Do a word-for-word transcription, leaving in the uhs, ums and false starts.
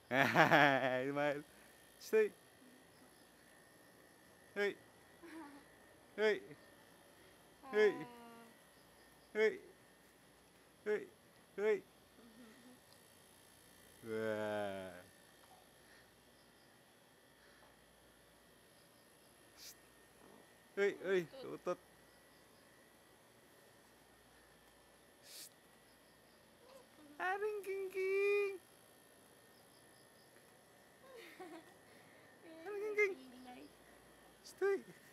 Smile. Stay. Hey. Hey. Hey. Hey. Hey. Hey. Wah. Hey, hey, utot. Aring king-king. Aring king-king. Stay.